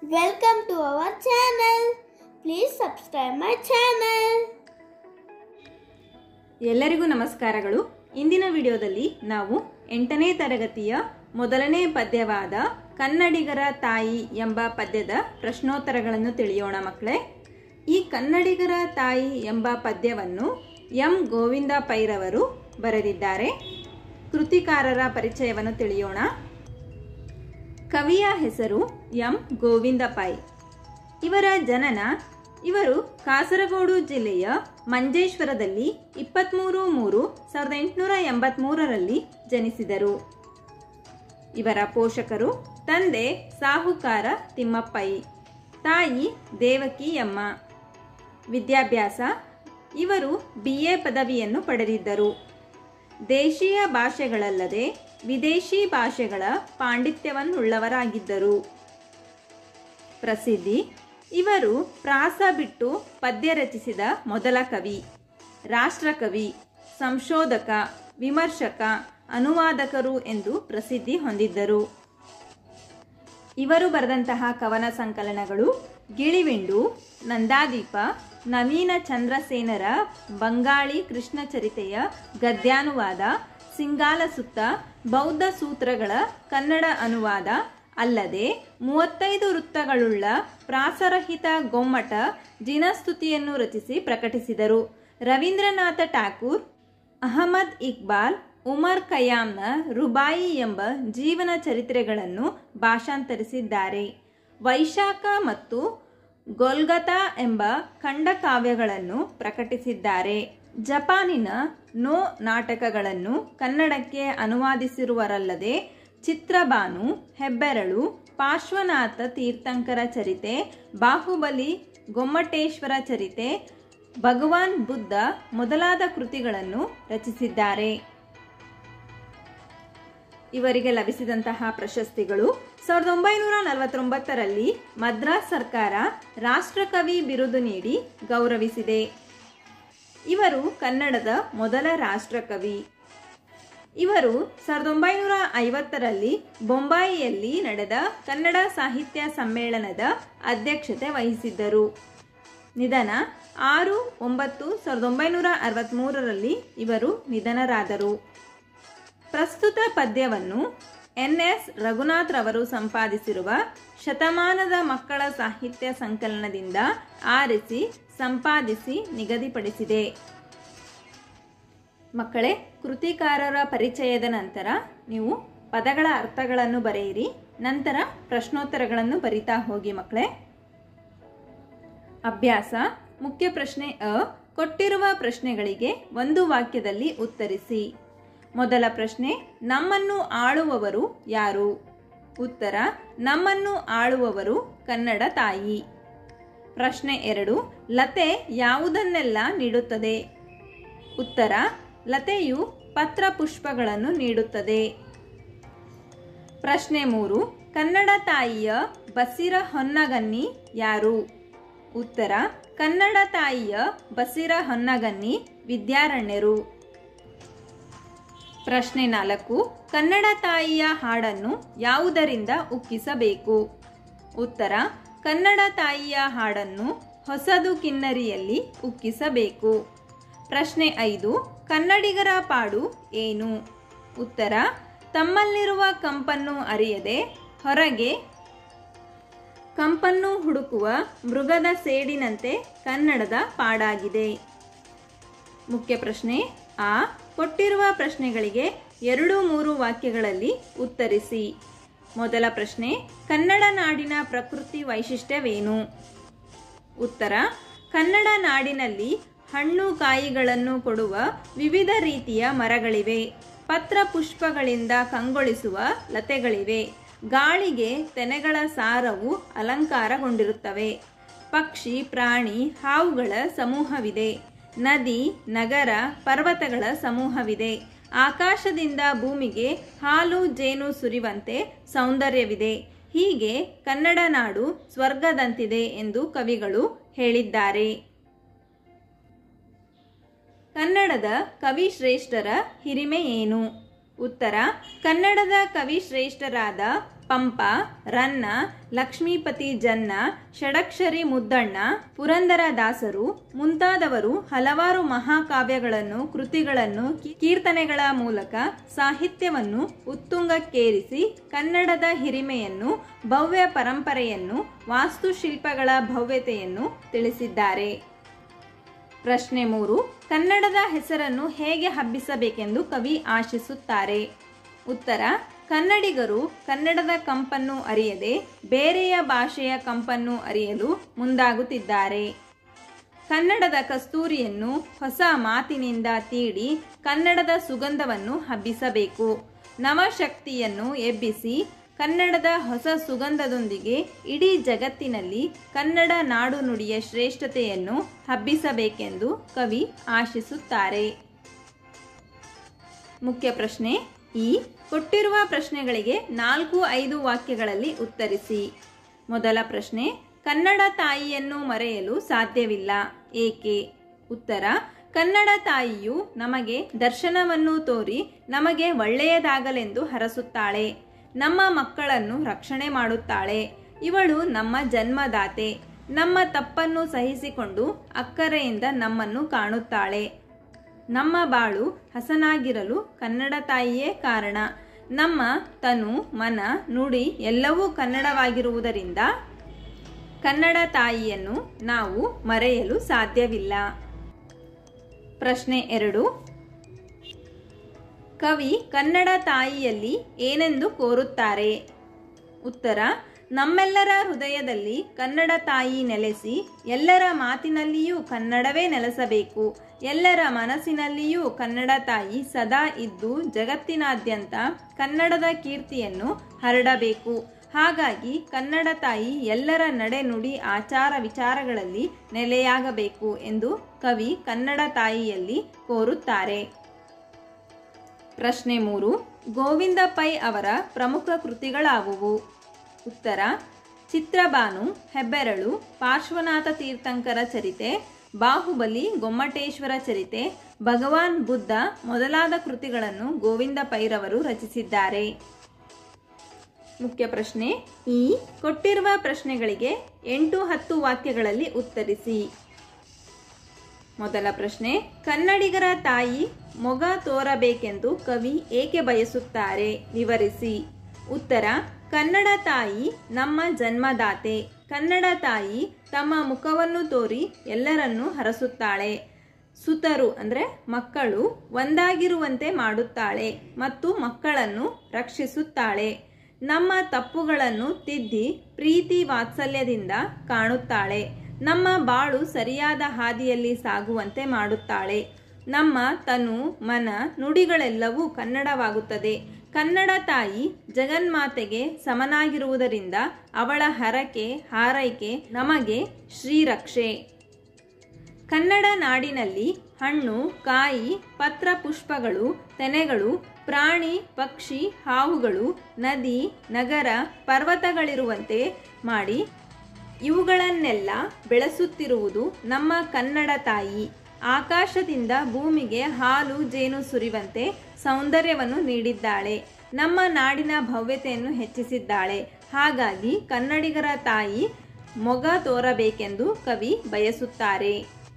Welcome to our channel. Please subscribe my channel. ಎಲ್ಲರಿಗೂ ನಮಸ್ಕಾರಗಳು. ಇಂದಿನ ವಿಡಿಯೋದಲ್ಲಿ ನಾವು 8ನೇ ತರಗತಿಯ ಮೊದಲನೇ ಪದ್ಯವಾದ ಕನ್ನಡಿಗರ ತಾಯಿ ಎಂಬ ಪದ್ಯದ ಪ್ರಶ್ನೋತ್ತರಗಳನ್ನು ತಿಳಿಯೋಣ ಮಕ್ಕಳೇ. ಈ ಕನ್ನಡಿಗರ ತಾಯಿ ಎಂಬ ಪದ್ಯವನ್ನು ಎಂ ಗೋವಿಂದ ಪೈರವರು ಬರೆದಿದ್ದಾರೆ. ಕೃತಿಕಾರರ ಪರಿಚಯವನ್ನು ತಿಳಿಯೋಣ. ಕವಿಯ ಹೆಸರು ಎಂ ಗೋವಿಂದ ಪೈ. ಇವರ ಜನನ ಇವರು ಕಾಸರಗೋಡು ಜಿಲ್ಲೆಯ ಮಂಜೇಶ್ವರದಲ್ಲಿ 23/3/1883ರಲ್ಲಿ ಜನಿಸಿದರು. ಇವರ ಪೋಷಕರು ತಂದೆ ಸಾಹುಕಾರ ತಿಮ್ಮಪ್ಪೈ, ತಾಯಿ ದೇವಕಿಯಮ್ಮ. ವಿದ್ಯಾಭ್ಯಾಸ ಇವರು BA ಪದವಿಯನ್ನು ಪಡೆದಿದ್ದರು. ದೇಶೀಯ ಭಾಷೆಗಳಲ್ಲದೆ ವಿದೇಶಿ ಭಾಷೆಗಳ ಪಾಂಡಿತ್ಯವನ್ನುಳ್ಳವರಾಗಿದ್ದರು. ಪ್ರಸಿದ್ಧಿ ಇವರು ಪ್ರಾಸ ಬಿಟ್ಟು ಪದ್ಯ ರಚಿಸಿದ ಮೊದಲ ಕವಿ, ರಾಷ್ಟ್ರಕವಿ, ಸಂಶೋಧಕ, ವಿಮರ್ಶಕ, ಅನುವಾದಕರು ಎಂದು ಪ್ರಸಿದ್ಧಿ ಹೊಂದಿದ್ದರು. ಇವರು ಬರೆದಂತಹ ಕವನ ಸಂಕಲನಗಳು ಗಿಳಿವಿಂಡು, ನಂದಾದೀಪ, ನವೀನ ಚಂದ್ರಸೇನರ ಬಂಗಾಳಿ ಕೃಷ್ಣ ಚರಿತೆಯ ಗದ್ಯಾನುವಾದ, ಸಿಂಗಾಲ ಸುತ್ತ, ಬೌದ್ಧ ಸೂತ್ರಗಳ ಕನ್ನಡ ಅನುವಾದ ಅಲ್ಲದೆ 35 ವೃತ್ತಗಳುಳ್ಳ ಪ್ರಾಸರಹಿತ ಗೊಮ್ಮಟ ಜಿನಸ್ತುತಿಯನ್ನು ರಚಿಸಿ ಪ್ರಕಟಿಸಿದರು. ರವೀಂದ್ರನಾಥ ಠಾಕೂರ್, ಅಹಮದ್ ಇಕ್ಬಾಲ್, ಉಮರ್ ಖಯ್ಯಾಮ್ನ ರುಬಾಯಿ ಎಂಬ ಜೀವನ ಚರಿತ್ರೆಗಳನ್ನು ಭಾಷಾಂತರಿಸಿದ್ದಾರೆ. ವೈಶಾಖ ಮತ್ತು ಗೊಲ್ಗತಾ ಎಂಬ ಖಂಡಕಾವ್ಯಗಳನ್ನು ಪ್ರಕಟಿಸಿದ್ದಾರೆ. ಜಪಾನಿನ ನೋ ನಾಟಕಗಳನ್ನು ಕನ್ನಡಕ್ಕೆ ಅನುವಾದಿಸಿರುವರಲ್ಲದೆ ಚಿತ್ರಬಾನು, ಹೆಬ್ಬೆರಳು, ಪಾರ್ಶ್ವನಾಥ ತೀರ್ಥಂಕರ ಚರಿತೆ, ಬಾಹುಬಲಿ, ಗೊಮ್ಮಟೇಶ್ವರ ಚರಿತೆ, ಭಗವಾನ್ ಬುದ್ಧ ಮೊದಲಾದ ಕೃತಿಗಳನ್ನು ರಚಿಸಿದ್ದಾರೆ. ಇವರಿಗೆ ಲಭಿಸಿದಂತಹ ಪ್ರಶಸ್ತಿಗಳು 1949ರಲ್ಲಿ ಮದ್ರಾಸ್ ಸರ್ಕಾರ ರಾಷ್ಟ್ರಕವಿ ಬಿರುದು ನೀಡಿ ಗೌರವಿಸಿದೆ. ಇವರು ಕನ್ನಡದ ಮೊದಲ ರಾಷ್ಟ್ರಕವಿ. ಇವರು 1950ರಲ್ಲಿ ಬೊಂಬಾಯಿಯಲ್ಲಿ ನಡೆದ ಕನ್ನಡ ಸಾಹಿತ್ಯ ಸಮ್ಮೇಳನದ ಅಧ್ಯಕ್ಷತೆ ವಹಿಸಿದ್ದರು. ನಿಧನ 6/9/1963ರಲ್ಲಿ ಇವರು ನಿಧನರಾದರು. ಪ್ರಸ್ತುತ ಪದ್ಯವನ್ನು NS ರಘುನಾಥ್ ರವರು ಸಂಪಾದಿಸಿರುವ ಶತಮಾನದ ಮಕ್ಕಳ ಸಾಹಿತ್ಯ ಸಂಕಲನದಿಂದ ಆರಿಸಿ ಸಂಪಾದಿಸಿ ನಿಗದಿಪಡಿಸಿದೆ. ಮಕ್ಕಳೇ, ಕೃತಿಕಾರರ ಪರಿಚಯದ ನಂತರ ನೀವು ಪದಗಳ ಅರ್ಥಗಳನ್ನು ಬರೆಯಿರಿ. ನಂತರ ಪ್ರಶ್ನೋತ್ತರಗಳನ್ನು ಬರಿತಾ ಹೋಗಿ ಮಕ್ಕಳೇ. ಅಭ್ಯಾಸ. ಮುಖ್ಯ ಪ್ರಶ್ನೆ ಅ. ಕೊಟ್ಟಿರುವ ಪ್ರಶ್ನೆಗಳಿಗೆ ಒಂದು ವಾಕ್ಯದಲ್ಲಿ ಉತ್ತರಿಸಿ. ಮೊದಲ ಪ್ರಶ್ನೆ, ನಮ್ಮನ್ನು ಆಳುವವರು ಯಾರು? ಉತ್ತರ, ನಮ್ಮನ್ನು ಆಳುವವರು ಕನ್ನಡ ತಾಯಿ. ಪ್ರಶ್ನೆ 2, ಲತೆ ಯಾವುದನ್ನೆಲ್ಲ ನೀಡುತ್ತದೆ? ಉತ್ತರ, ಲತೆಯು ಪತ್ರ ಪುಷ್ಪಗಳನ್ನು ನೀಡುತ್ತದೆ. ಪ್ರಶ್ನೆ 3, ಕನ್ನಡ ತಾಯಿಯ ಬಸಿರ ಹೊನ್ನಗನ್ನಿ ಯಾರು? ಉತ್ತರ, ಕನ್ನಡ ತಾಯಿಯ ಬಸಿರ ಹೊನ್ನಗನ್ನಿ ವಿದ್ಯಾರಣ್ಯರು. ಪ್ರಶ್ನೆ 4, ಕನ್ನಡ ತಾಯಿಯ ಹಾಡನ್ನು ಯಾವುದರಿಂದ ಉಕ್ಕಿಸಬೇಕು? ಉತ್ತರ, ಕನ್ನಡ ತಾಯಿಯ ಹಾಡನ್ನು ಹೊಸದು ಕಿನ್ನರಿಯಲ್ಲಿ ಉಕ್ಕಿಸಬೇಕು. ಪ್ರಶ್ನೆ 5, ಕನ್ನಡಿಗರ ಪಾಡು ಏನು? ಉತ್ತರ, ತಮ್ಮಲ್ಲಿರುವ ಕಂಪನ್ನು ಅರಿಯದೆ ಹೊರಗೆ ಕಂಪನ್ನು ಹುಡುಕುವ ಮೃಗದ ಸೇಡಿನಂತೆ ಕನ್ನಡದ ಪಾಡಾಗಿದೆ. ಮುಖ್ಯ ಪ್ರಶ್ನೆ ಆ. ಕೊಟ್ಟಿರುವ ಪ್ರಶ್ನೆಗಳಿಗೆ 2-3 ವಾಕ್ಯಗಳಲ್ಲಿ ಉತ್ತರಿಸಿ. ಮೊದಲ ಪ್ರಶ್ನೆ, ಕನ್ನಡ ನಾಡಿನ ಪ್ರಕೃತಿ ವೈಶಿಷ್ಟ್ಯವೇನು? ಉತ್ತರ, ಕನ್ನಡ ನಾಡಿನಲ್ಲಿ ಹಣ್ಣು ಕಾಯಿಗಳನ್ನು ಕೊಡುವ ವಿವಿಧ ರೀತಿಯ ಮರಗಳಿವೆ. ಪತ್ರ ಪುಷ್ಪಗಳಿಂದ ಕಂಗೊಳಿಸುವ ಲತೆಗಳಿವೆ. ಗಾಳಿಗೆ ತೆನೆಗಳ ಸಾರವು ಅಲಂಕಾರಗೊಂಡಿರುತ್ತವೆ. ಪಕ್ಷಿ, ಪ್ರಾಣಿ, ಹಾವುಗಳ ಸಮೂಹವಿದೆ. ನದಿ, ನಗರ, ಪರ್ವತಗಳ ಸಮೂಹವಿದೆ. ಆಕಾಶದಿಂದ ಭೂಮಿಗೆ ಹಾಲು ಜೇನು ಸುರಿಯುವಂತೆ ಸೌಂದರ್ಯವಿದೆ. ಹೀಗೆ ಕನ್ನಡ ನಾಡು ಸ್ವರ್ಗದಂತಿದೆ ಎಂದು ಕವಿಗಳು ಹೇಳಿದ್ದಾರೆ. ಕನ್ನಡದ ಕವಿಶ್ರೇಷ್ಠರ ಹಿರಿಮೆ ಏನು? ಉತ್ತರ, ಕನ್ನಡದ ಕವಿಶ್ರೇಷ್ಠರಾದ ಪಂಪ, ರನ್ನ, ಲಕ್ಷ್ಮೀಪತಿ ಜನ್ನ, ಷಡಕ್ಷರಿ ಮುದ್ದಣ್ಣ, ಪುರಂದರ ದಾಸರು ಮುಂತಾದವರು ಹಲವಾರು ಮಹಾಕಾವ್ಯಗಳನ್ನು, ಕೃತಿಗಳನ್ನು, ಕೀರ್ತನೆಗಳ ಮೂಲಕ ಸಾಹಿತ್ಯವನ್ನು ಉತ್ತುಂಗಕ್ಕೇರಿಸಿ ಕನ್ನಡದ ಹಿರಿಮೆಯನ್ನು, ಭವ್ಯ ಪರಂಪರೆಯನ್ನು, ವಾಸ್ತುಶಿಲ್ಪಗಳ ಭವ್ಯತೆಯನ್ನು ತಿಳಿಸಿದ್ದಾರೆ. ಪ್ರಶ್ನೆ 3. ಕನ್ನಡದ ಹೆಸರನ್ನು ಹೇಗೆ ಹಬ್ಬಿಸಬೇಕೆಂದು ಕವಿ ಆಶಿಸುತ್ತಾರೆ? ಉತ್ತರ: ಕನ್ನಡಿಗರು ಕನ್ನಡದ ಕಂಪನ್ನು ಅರಿಯದೆ ಬೇರೆಯ ಭಾಷೆಯ ಕಂಪನ್ನು ಅರಿಯಲು ಮುಂದಾಗುತ್ತಿದ್ದಾರೆ. ಕನ್ನಡದ ಕಸ್ತೂರಿಯನ್ನು ಹೊಸ ಮಾತಿನಿಂದ ತೀಡಿ ಕನ್ನಡದ ಸುಗಂಧವನ್ನು ಹಬ್ಬಿಸಬೇಕು. ನವಶಕ್ತಿಯನ್ನು ಎಬ್ಬಿಸಿ ಕನ್ನಡದ ಹೊಸ ಸುಗಂಧದೊಂದಿಗೆ ಇಡೀ ಜಗತ್ತಿನಲ್ಲಿ ಕನ್ನಡ ನಾಡು ನುಡಿಯ ಶ್ರೇಷ್ಠತೆಯನ್ನು ಹಬ್ಬಿಸಬೇಕೆಂದು ಕವಿ ಆಶಿಸುತ್ತಾರೆ. ಮುಖ್ಯ ಪ್ರಶ್ನೆ: ಈ ಕೊಟ್ಟಿರುವ ಪ್ರಶ್ನೆಗಳಿಗೆ 4-5 ವಾಕ್ಯಗಳಲ್ಲಿ ಉತ್ತರಿಸಿ. ಮೊದಲ ಪ್ರಶ್ನೆ: ಕನ್ನಡ ತಾಯಿಯನ್ನು ಮರೆಯಲು ಸಾಧ್ಯವಿಲ್ಲ, ಏಕೆ? ಉತ್ತರ: ಕನ್ನಡ ತಾಯಿಯು ನಮಗೆ ದರ್ಶನವನ್ನು ತೋರಿ ನಮಗೆ ಒಳ್ಳೆಯದಾಗಲೆಂದು ಹರಸುತ್ತಾಳೆ. ನಮ್ಮ ಮಕ್ಕಳನ್ನು ರಕ್ಷಣೆ ಮಾಡುತ್ತಾಳೆ. ಇವಳು ನಮ್ಮ ಜನ್ಮದಾತೆ. ನಮ್ಮ ತಪ್ಪನ್ನು ಸಹಿಸಿಕೊಂಡು ಅಕ್ಕರೆಯಿಂದ ನಮ್ಮನ್ನು ಕಾಣುತ್ತಾಳೆ. ನಮ್ಮ ಬಾಳು ಹಸನಾಗಿರಲು ಕನ್ನಡ ತಾಯಿಯೇ ಕಾರಣ. ನಮ್ಮ ತನು, ಮನ, ನುಡಿ ಎಲ್ಲವೂ ಕನ್ನಡವಾಗಿರುವುದರಿಂದ ಕನ್ನಡ ತಾಯಿಯನ್ನು ನಾವು ಮರೆಯಲು ಸಾಧ್ಯವಿಲ್ಲ. ಪ್ರಶ್ನೆ 2. ಕವಿ ಕನ್ನಡ ತಾಯಿಯಲ್ಲಿ ಏನೆಂದು ಕೋರುತ್ತಾರೆ? ಉತ್ತರ: ನಮ್ಮೆಲ್ಲರ ಹೃದಯದಲ್ಲಿ ಕನ್ನಡ ತಾಯಿ ನೆಲೆಸಿ ಎಲ್ಲರ ಮಾತಿನಲ್ಲಿಯೂ ಕನ್ನಡವೇ ನೆಲೆಸಬೇಕು. ಎಲ್ಲರ ಮನಸ್ಸಿನಲ್ಲಿಯೂ ಕನ್ನಡ ತಾಯಿ ಸದಾ ಇದ್ದು ಜಗತ್ತಿನಾದ್ಯಂತ ಕನ್ನಡದ ಕೀರ್ತಿಯನ್ನು ಹರಡಬೇಕು. ಹಾಗಾಗಿ ಕನ್ನಡ ತಾಯಿ ಎಲ್ಲರ ನಡೆ ನುಡಿ ಆಚಾರ ವಿಚಾರಗಳಲ್ಲಿ ನೆಲೆಯಾಗಬೇಕು ಎಂದು ಕವಿ ಕನ್ನಡ ತಾಯಿಯಲ್ಲಿ ಕೋರುತ್ತಾರೆ. ಪ್ರಶ್ನೆ 3. ಗೋವಿಂದ ಪೈ ಅವರ ಪ್ರಮುಖ ಕೃತಿಗಳಾವುವು? ಉತ್ತರ: ಚಿತ್ರಭಾನು, ಹೆಬ್ಬೆರಳು, ಪಾರ್ಶ್ವನಾಥ ತೀರ್ಥಂಕರ ಚರಿತೆ, ಬಾಹುಬಲಿ, ಗೊಮ್ಮಟೇಶ್ವರ ಚರಿತೆ, ಭಗವಾನ್ ಬುದ್ಧ ಮೊದಲಾದ ಕೃತಿಗಳನ್ನು ಗೋವಿಂದ ಪೈರವರು ರಚಿಸಿದ್ದಾರೆ. ಮುಖ್ಯ ಪ್ರಶ್ನೆ: ಈ ಕೊಟ್ಟಿರುವ ಪ್ರಶ್ನೆಗಳಿಗೆ 8-10 ವಾಕ್ಯಗಳಲ್ಲಿ ಉತ್ತರಿಸಿ. ಮೊದಲ ಪ್ರಶ್ನೆ: ಕನ್ನಡಿಗರ ತಾಯಿ ಮೊಗ ತೋರಬೇಕೆಂದು ಕವಿ ಏಕೆ ಬಯಸುತ್ತಾರೆ? ವಿವರಿಸಿ. ಉತ್ತರ: ಕನ್ನಡ ತಾಯಿ ನಮ್ಮ ಜನ್ಮದಾತೆ. ಕನ್ನಡ ತಾಯಿ ತಮ್ಮ ಮುಖವನ್ನು ತೋರಿ ಎಲ್ಲರನ್ನೂ ಹರಸುತ್ತಾಳೆ. ಸುತರು ಅಂದರೆ ಮಕ್ಕಳು ಒಂದಾಗಿರುವಂತೆ ಮಾಡುತ್ತಾಳೆ ಮತ್ತು ಮಕ್ಕಳನ್ನು ರಕ್ಷಿಸುತ್ತಾಳೆ. ನಮ್ಮ ತಪ್ಪುಗಳನ್ನು ತಿದ್ದಿ ಪ್ರೀತಿ ವಾತ್ಸಲ್ಯದಿಂದ ಕಾಣುತ್ತಾಳೆ. ನಮ್ಮ ಬಾಳು ಸರಿಯಾದ ಹಾದಿಯಲ್ಲಿ ಸಾಗುವಂತೆ ಮಾಡುತ್ತಾಳೆ. ನಮ್ಮ ತನು, ಮನ, ನುಡಿಗಳೆಲ್ಲವೂ ಕನ್ನಡವಾಗುತ್ತದೆ. ಕನ್ನಡ ತಾಯಿ ಜಗನ್ಮಾತೆಗೆ ಸಮನಾಗಿರುವುದರಿಂದ ಅವಳ ಹರಕೆ ಹಾರೈಕೆ ನಮಗೆ ಶ್ರೀರಕ್ಷೆ. ಕನ್ನಡ ನಾಡಿನಲ್ಲಿ ಹಣ್ಣು, ಕಾಯಿ, ಪತ್ರ ಪುಷ್ಪಗಳು, ತೆನೆಗಳು, ಪ್ರಾಣಿ, ಪಕ್ಷಿ, ಹಾವುಗಳು, ನದಿ, ನಗರ, ಪರ್ವತಗಳಿರುವಂತೆ ಮಾಡಿ ಇವುಗಳನ್ನೆಲ್ಲ ಬೆಳೆಸುತ್ತಿರುವುದು ನಮ್ಮ ಕನ್ನಡ ತಾಯಿ. ಆಕಾಶದಿಂದ ಭೂಮಿಗೆ ಹಾಲು ಜೇನು ಸುರಿಯುವಂತೆ ಸೌಂದರ್ಯವನ್ನು ನೀಡಿದ್ದಾಳೆ. ನಮ್ಮ ನಾಡಿನ ಭವ್ಯತೆಯನ್ನು ಹೆಚ್ಚಿಸಿದ್ದಾಳೆ. ಹಾಗಾಗಿ ಕನ್ನಡಿಗರ ತಾಯಿ ಮೊಗ ತೋರಬೇಕೆಂದು ಕವಿ ಬಯಸುತ್ತಾರೆ.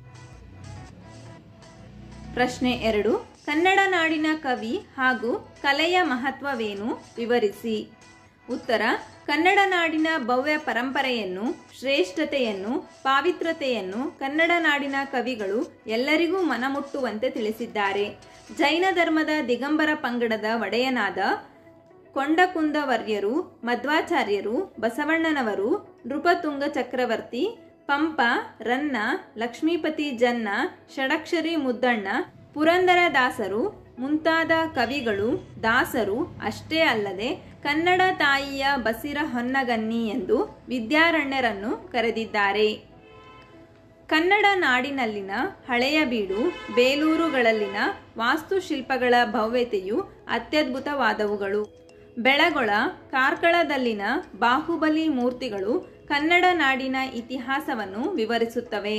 ಪ್ರಶ್ನೆ 2. ಕನ್ನಡ ನಾಡಿನ ಕವಿ ಹಾಗೂ ಕಲೆಯ ಮಹತ್ವವೇನು? ವಿವರಿಸಿ. ಉತ್ತರ: ಕನ್ನಡ ನಾಡಿನ ಭವ್ಯ ಪರಂಪರೆಯನ್ನು, ಶ್ರೇಷ್ಠತೆಯನ್ನು, ಪಾವಿತ್ರತೆಯನ್ನು ಕನ್ನಡ ನಾಡಿನ ಕವಿಗಳು ಎಲ್ಲರಿಗೂ ಮನಮುಟ್ಟುವಂತೆ ತಿಳಿಸಿದ್ದಾರೆ. ಜೈನ ಧರ್ಮದ ದಿಗಂಬರ ಪಂಗಡದ ಒಡೆಯನಾದ ಕೊಂಡಕುಂದವರ್ಯರು, ಮಧ್ವಾಚಾರ್ಯರು, ಬಸವಣ್ಣನವರು, ನೃಪತುಂಗ ಚಕ್ರವರ್ತಿ, ಪಂಪ, ರನ್ನ, ಲಕ್ಷ್ಮೀಪತಿ ಜನ್ನ, ಷಡಕ್ಷರಿ ಮುದ್ದಣ್ಣ, ಪುರಂದರ ದಾಸರು ಮುಂತಾದ ಕವಿಗಳು, ದಾಸರು ಅಷ್ಟೇ ಅಲ್ಲದೆ ಕನ್ನಡ ತಾಯಿಯ ಬಸಿರ ಹೊನ್ನಗನ್ನಿ ಎಂದು ವಿದ್ಯಾರಣ್ಯರನ್ನು ಕರೆದಿದ್ದಾರೆ. ಕನ್ನಡ ನಾಡಿನಲ್ಲಿನ ಹಳೆಯ ಬೀಡು, ಬೇಲೂರುಗಳಲ್ಲಿನ ವಾಸ್ತುಶಿಲ್ಪಗಳ ಭವ್ಯತೆಯು ಅತ್ಯದ್ಭುತವಾದವುಗಳು. ಬೆಳಗೊಳ, ಕಾರ್ಕಳದಲ್ಲಿನ ಬಾಹುಬಲಿ ಮೂರ್ತಿಗಳು ಕನ್ನಡ ನಾಡಿನ ಇತಿಹಾಸವನ್ನು ವಿವರಿಸುತ್ತವೆ.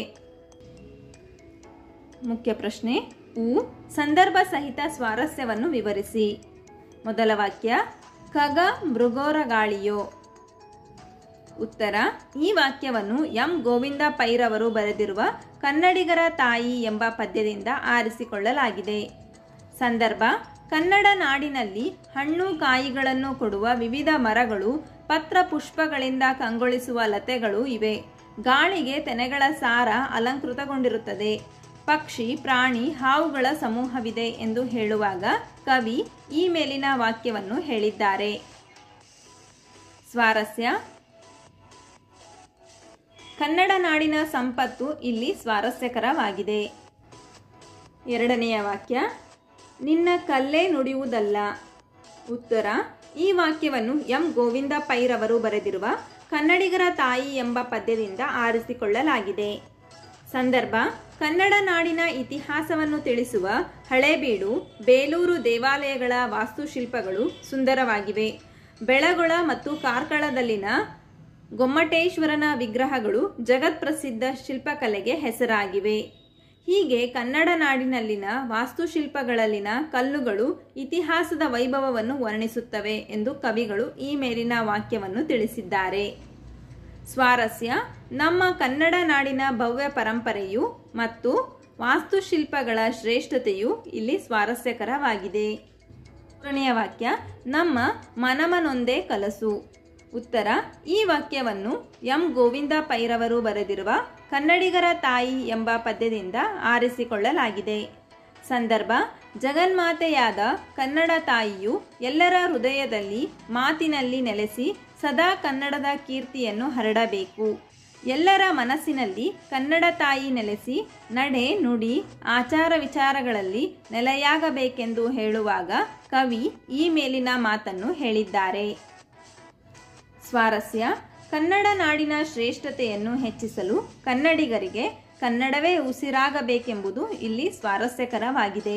ಮುಖ್ಯ ಪ್ರಶ್ನೆ: ಸಂದರ್ಭ ಸಹಿತ ಸ್ವಾರಸ್ಯವನ್ನು ವಿವರಿಸಿ. ಮೊದಲ ವಾಕ್ಯ: ಖಗ ಮೃಗೋರ ಗಾಳಿಯೋ? ಉತ್ತರ, ಈ ವಾಕ್ಯವನ್ನು ಎಂ ಗೋವಿಂದ ಪೈರವರು ಬರೆದಿರುವ ಕನ್ನಡಿಗರ ತಾಯಿ ಎಂಬ ಪದ್ಯದಿಂದ ಆರಿಸಿಕೊಳ್ಳಲಾಗಿದೆ. ಸಂದರ್ಭ: ಕನ್ನಡ ನಾಡಿನಲ್ಲಿ ಹಣ್ಣು ಕಾಯಿಗಳನ್ನು ಕೊಡುವ ವಿವಿಧ ಮರಗಳು, ಪತ್ರ ಪುಷ್ಪಗಳಿಂದ ಕಂಗೊಳಿಸುವ ಲತೆಗಳು ಇವೆ. ಗಾಳಿಗೆ ತೆನೆಗಳ ಸಾರ ಅಲಂಕೃತಗೊಂಡಿರುತ್ತದೆ. ಪಕ್ಷಿ, ಪ್ರಾಣಿ, ಹಾವುಗಳ ಸಮೂಹವಿದೆ ಎಂದು ಹೇಳುವಾಗ ಕವಿ ಈ ಮೇಲಿನ ವಾಕ್ಯವನ್ನು ಹೇಳಿದ್ದಾರೆ. ಸ್ವಾರಸ್ಯ: ಕನ್ನಡ ನಾಡಿನ ಸಂಪತ್ತು ಇಲ್ಲಿ ಸ್ವಾರಸ್ಯಕರವಾಗಿದೆ. ಎರಡನೆಯ ವಾಕ್ಯ, ನಿನ್ನ ಕಲ್ಲೇ ನುಡಿಯುವುದಲ್ಲ. ಉತ್ತರ, ಈ ವಾಕ್ಯವನ್ನು ಎಂ ಗೋವಿಂದ ಪೈರವರು ಬರೆದಿರುವ ಕನ್ನಡಿಗರ ತಾಯಿ ಎಂಬ ಪದ್ಯದಿಂದ ಆರಿಸಿಕೊಳ್ಳಲಾಗಿದೆ. ಸಂದರ್ಭ: ಕನ್ನಡ ನಾಡಿನ ಇತಿಹಾಸವನ್ನು ತಿಳಿಸುವ ಹಳೇಬೀಡು, ಬೇಲೂರು ದೇವಾಲಯಗಳ ವಾಸ್ತುಶಿಲ್ಪಗಳು ಸುಂದರವಾಗಿವೆ. ಬೆಳಗೊಳ ಮತ್ತು ಕಾರ್ಕಳದಲ್ಲಿನ ಗೊಮ್ಮಟೇಶ್ವರನ ವಿಗ್ರಹಗಳು ಜಗತ್ಪ್ರಸಿದ್ಧ ಶಿಲ್ಪಕಲೆಗೆ ಹೆಸರಾಗಿವೆ. ಹೀಗೆ ಕನ್ನಡ ನಾಡಿನಲ್ಲಿನ ವಾಸ್ತುಶಿಲ್ಪಗಳಲ್ಲಿನ ಕಲ್ಲುಗಳು ಇತಿಹಾಸದ ವೈಭವವನ್ನು ವರ್ಣಿಸುತ್ತವೆ ಎಂದು ಕವಿಗಳು ಈ ಮೇಲಿನ ವಾಕ್ಯವನ್ನು ತಿಳಿಸಿದ್ದಾರೆ. ಸ್ವಾರಸ್ಯ: ನಮ್ಮ ಕನ್ನಡ ನಾಡಿನ ಭವ್ಯ ಪರಂಪರೆಯು ಮತ್ತು ವಾಸ್ತುಶಿಲ್ಪಗಳ ಶ್ರೇಷ್ಠತೆಯು ಇಲ್ಲಿ ಸ್ವಾರಸ್ಯಕರವಾಗಿದೆ. ಮೂರನೆಯ ವಾಕ್ಯ, ನಮ್ಮ ಮನಮನೊಂದೇ ಕಲಸು. ಉತ್ತರ, ಈ ವಾಕ್ಯವನ್ನು ಎಂ ಗೋವಿಂದ ಪೈರವರು ಬರೆದಿರುವ ಕನ್ನಡಿಗರ ತಾಯಿ ಎಂಬ ಪದ್ಯದಿಂದ ಆರಿಸಿಕೊಳ್ಳಲಾಗಿದೆ. ಸಂದರ್ಭ: ಜಗನ್ಮಾತೆಯಾದ ಕನ್ನಡ ತಾಯಿಯು ಎಲ್ಲರ ಹೃದಯದಲ್ಲಿ ಮಾತಿನಲ್ಲಿ ನೆಲೆಸಿ ಸದಾ ಕನ್ನಡದ ಕೀರ್ತಿಯನ್ನು ಹರಡಬೇಕು. ಎಲ್ಲರ ಮನಸ್ಸಿನಲ್ಲಿ ಕನ್ನಡ ತಾಯಿ ನೆಲೆಸಿ ನಡೆ, ನುಡಿ, ಆಚಾರ ವಿಚಾರಗಳಲ್ಲಿ ನೆಲೆಯಾಗಬೇಕೆಂದು ಹೇಳುವಾಗ ಕವಿ ಈ ಮೇಲಿನ ಮಾತನ್ನು ಹೇಳಿದ್ದಾರೆ. ಸ್ವಾರಸ್ಯ: ಕನ್ನಡ ನಾಡಿನ ಶ್ರೇಷ್ಠತೆಯನ್ನು ಹೆಚ್ಚಿಸಲು ಕನ್ನಡಿಗರಿಗೆ ಕನ್ನಡವೇ ಉಸಿರಾಗಬೇಕೆಂಬುದು ಇಲ್ಲಿ ಸ್ವಾರಸ್ಯಕರವಾಗಿದೆ.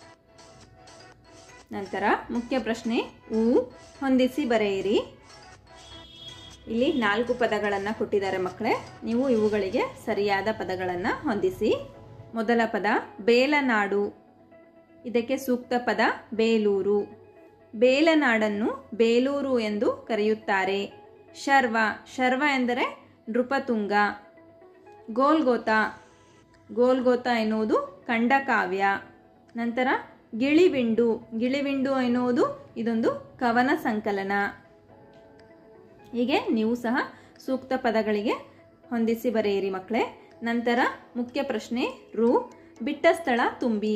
ನಂತರ ಮುಖ್ಯ ಪ್ರಶ್ನೆ, ಹೊಂದಿಸಿ ಬರೆಯಿರಿ. ಇಲ್ಲಿ 4 ಪದಗಳನ್ನು ಕೊಟ್ಟಿದ್ದಾರೆ ಮಕ್ಕಳೇ. ನೀವು ಇವುಗಳಿಗೆ ಸರಿಯಾದ ಪದಗಳನ್ನು ಹೊಂದಿಸಿ. ಮೊದಲ ಪದ ಬೇಲನಾಡು. ಇದಕ್ಕೆ ಸೂಕ್ತ ಪದ ಬೇಲೂರು. ಬೇಲನಾಡನ್ನು ಬೇಲೂರು ಎಂದು ಕರೆಯುತ್ತಾರೆ. ಶರ್ವ. ಶರ್ವ ಎಂದರೆ ನೃಪತುಂಗ. ಗೋಲ್ಗೋತ. ಗೋಲ್ಗೋತ ಎನ್ನುವುದು ಖಂಡಕಾವ್ಯ. ನಂತರ ಗಿಳಿವಿಂಡು. ಗಿಳಿವಿಂಡು ಎನ್ನುವುದು ಇದೊಂದು ಕವನ ಸಂಕಲನ. ಹೀಗೆ ನೀವು ಸಹ ಸೂಕ್ತ ಪದಗಳಿಗೆ ಹೊಂದಿಸಿ ಬರೆಯಿರಿ ಮಕ್ಕಳೇ. ನಂತರ ಮುಖ್ಯ ಪ್ರಶ್ನೆ, ಬಿಟ್ಟ ಸ್ಥಳ ತುಂಬಿ.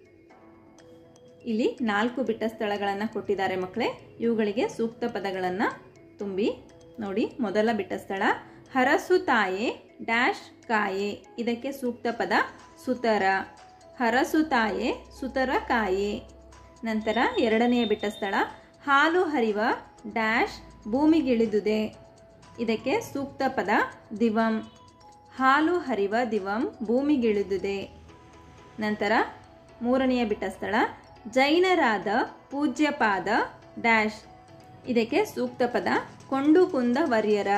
ಇಲ್ಲಿ 4 ಬಿಟ್ಟ ಸ್ಥಳಗಳನ್ನು ಕೊಟ್ಟಿದ್ದಾರೆ ಮಕ್ಕಳೇ. ಇವುಗಳಿಗೆ ಸೂಕ್ತ ಪದಗಳನ್ನು ತುಂಬಿ ನೋಡಿ. ಮೊದಲ ಬಿಟ್ಟ ಸ್ಥಳ ಹರಸು ತಾಯೆ ಡ್ಯಾಶ್ ಕಾಯೆ. ಇದಕ್ಕೆ ಸೂಕ್ತ ಪದ ಸುತರ. ಹರಸು ತಾಯೆ ಸುತರ ಕಾಯೆ. ನಂತರ ಎರಡನೆಯ ಬಿಟ್ಟ ಸ್ಥಳ ಹಾಲು ಹರಿವ ಡ್ಯಾಶ್ ಭೂಮಿಗಿಳಿದುದೆ. ಇದಕ್ಕೆ ಸೂಕ್ತ ಪದ ದಿವಂ. ಹಾಲು ಹರಿವ ದಿವಂ ಭೂಮಿಗಿಳಿದುದೆ. ನಂತರ ಮೂರನೆಯ ಬಿಟ್ಟ ಸ್ಥಳ ಜೈನರಾದ ಪೂಜ್ಯಪಾದ ಡ್ಯಾಶ್. ಇದಕ್ಕೆ ಸೂಕ್ತ ಪದ ಕೊಂಡುಕುಂದ ವರ್ಯರ.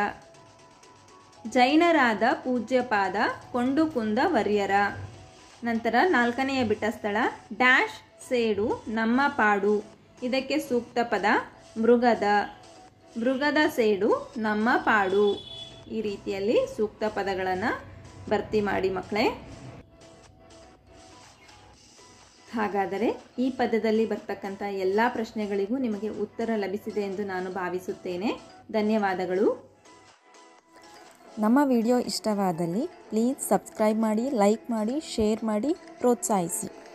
ಜೈನರಾದ ಪೂಜ್ಯಪಾದ ಕೊಂಡುಕುಂದ ವರ್ಯರ. ನಂತರ ನಾಲ್ಕನೆಯ ಬಿಟ್ಟ ಸ್ಥಳ ಡ್ಯಾಶ್ ಸೇಡು ನಮ್ಮ ಪಾಡು. ಇದಕ್ಕೆ ಸೂಕ್ತ ಪದ ಮೃಗದ. ಮೃಗದ ಸೇಡು ನಮ್ಮ ಪಾಡು. ಈ ರೀತಿಯಲ್ಲಿ ಸೂಕ್ತ ಪದಗಳನ್ನು ಭರ್ತಿ ಮಾಡಿ ಮಕ್ಕಳೇ. ಹಾಗಾದರೆ ಈ ಪದದಲ್ಲಿ ಬರ್ತಕ್ಕಂಥ ಎಲ್ಲ ಪ್ರಶ್ನೆಗಳಿಗೂ ನಿಮಗೆ ಉತ್ತರ ಲಭಿಸಿದೆ ಎಂದು ನಾನು ಭಾವಿಸುತ್ತೇನೆ. ಧನ್ಯವಾದಗಳು. ನಮ್ಮ ವಿಡಿಯೋ ಇಷ್ಟವಾದಲ್ಲಿ ಪ್ಲೀಸ್ ಸಬ್ಸ್ಕ್ರೈಬ್ ಮಾಡಿ, ಲೈಕ್ ಮಾಡಿ, ಶೇರ್ ಮಾಡಿ, ಪ್ರೋತ್ಸಾಹಿಸಿ.